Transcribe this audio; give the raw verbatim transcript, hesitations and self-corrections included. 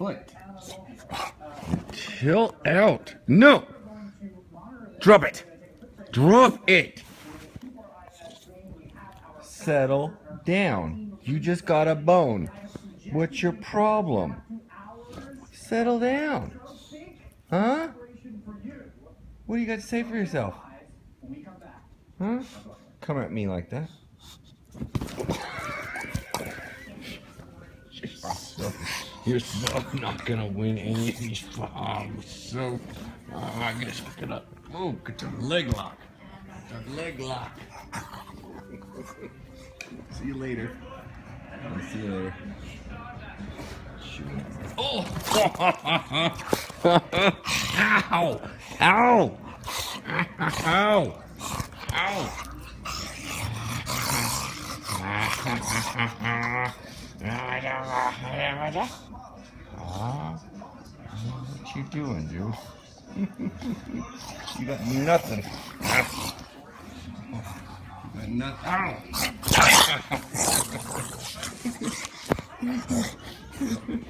foot. Chill out. No. Drop it. Drop it. Settle down. You just got a bone. What's your problem? Settle down. Huh? What do you got to say for yourself? Huh? Come at me like that. You're so not gonna win any of these fights. So, uh, I guess pick it up. Oh, get your leg lock. Your leg lock. See you later. I'll see you later. Shoot. Oh! Ow! Ow! Ow! Ow! Ah, what you doing, dude? You got nothing. You got nothing. Ow!